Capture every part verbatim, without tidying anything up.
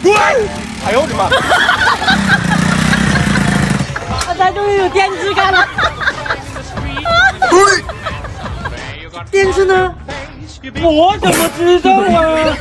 哎呦我的妈！ 我才终于有电池感了。电池呢？我怎么知道啊？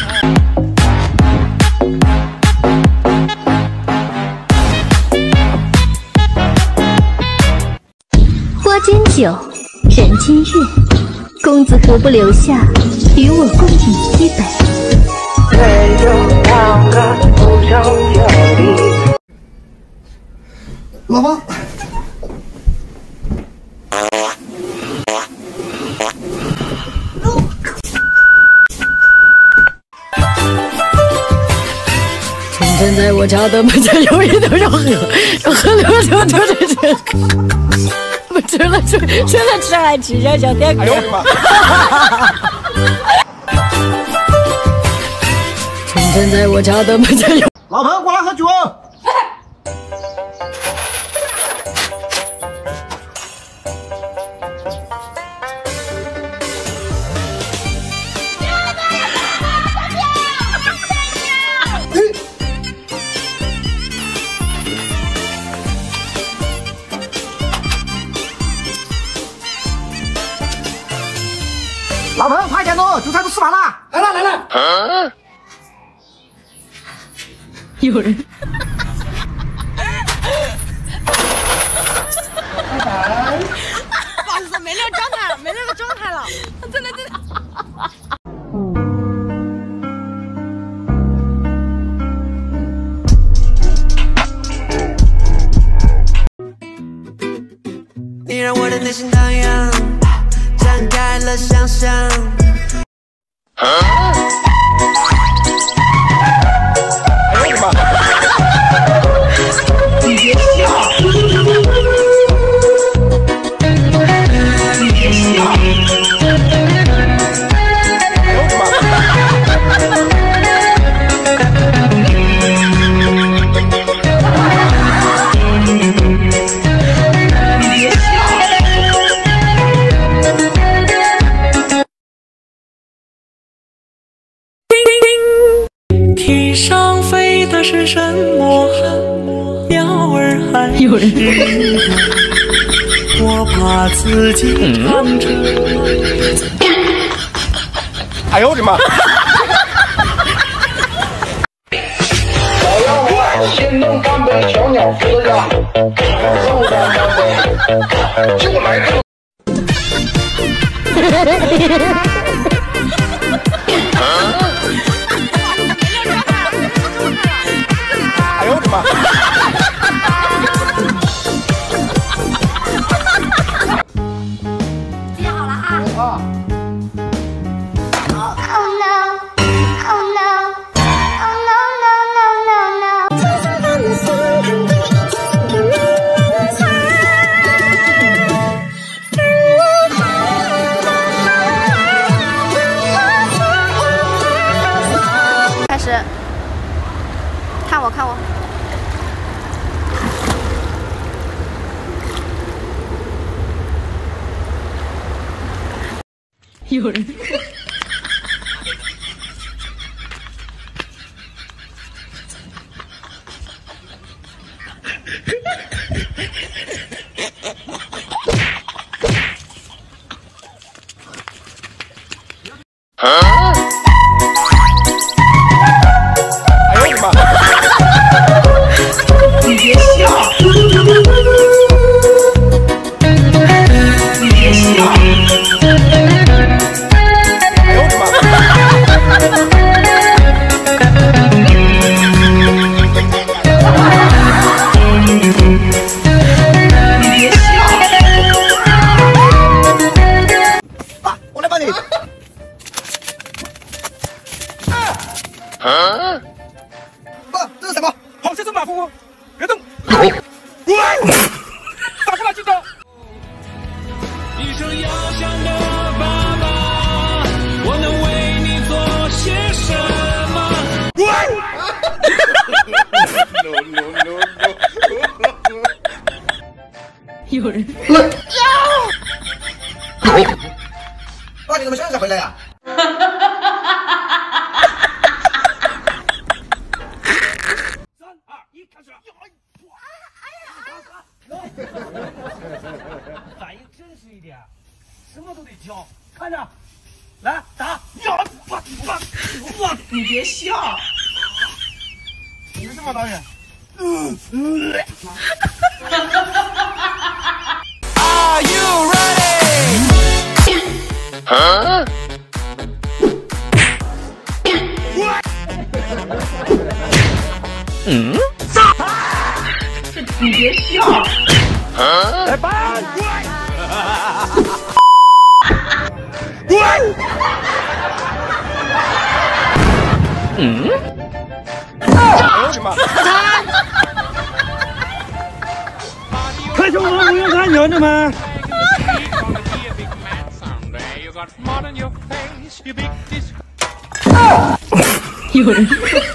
花间酒，人间月，公子何不留下，与我共饮一杯？ 老婆。 现在我家的门前有一头要喝，要喝了就就这这，不吃了吃，吃了吃还吃小小点。哎呦我的妈！现在我家的门前有。 老婆过来喝酒。老婆，快点哦，韭菜都吃完了。来了来了。啊、 有人。 不好意思，没那个状态了，没那个状态了，真的真的。 你让我的内心荡漾。 展开了想象。啊！ 哎呦我的妈！ 你别笑！你别笑！ 哎呦我的妈！ 天上飞的是什么？鸟儿还有人。 我怕自己唱着。 哎呦我的妈！ 小羊我心动干杯，小鸟扶着家，送干杯，就来这。 哎呦我的妈！ 记好了啊！啊。 开始，看我，看我。 有人。 啊！哎呦我的妈！ 你别笑！你别笑！ 哎呦我的妈！ 你别笑！啊，我来帮你。 啊！ 爸，这是什么？ 好像是马蜂窝，别动！喂，打过来记得。 一声遥响的爸爸，我能为你做些什么？ 喂 ！No no no no！ 有人。 爸，你怎么现在才回来呀？ 有这么导演？ Are you ready? 啊？嗯？ 你别笑。 啊？来吧！滚！嗯？哎呦我的妈！快手我不用看着呢吗？ 有人。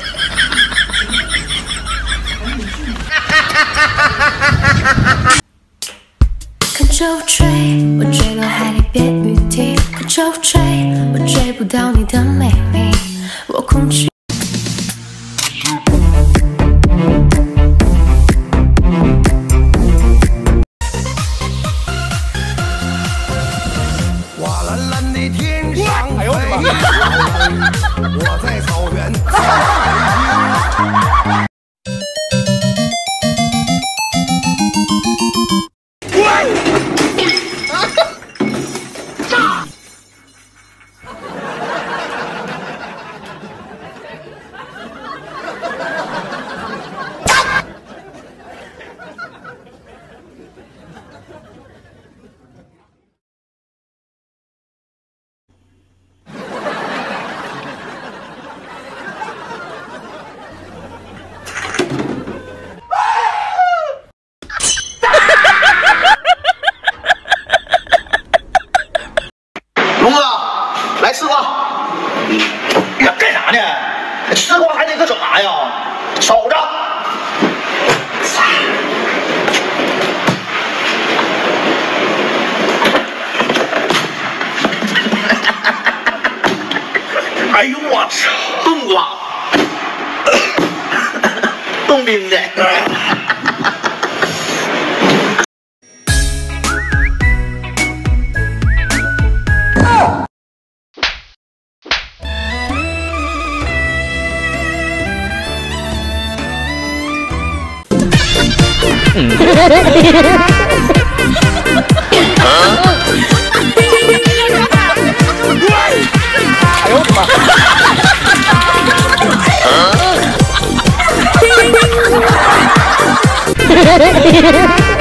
看着我追，我追到海里别雨滴。看着我追，我追不到你的美丽，我恐惧。 哎呦我的妈！ 我在草原。 龙哥，来吃瓜。呀，干啥呢？吃瓜还得搁整啥呀？守着。哎呦我操，冻瓜，冻冰的。 嗯。啊！哎呦我的妈！啊！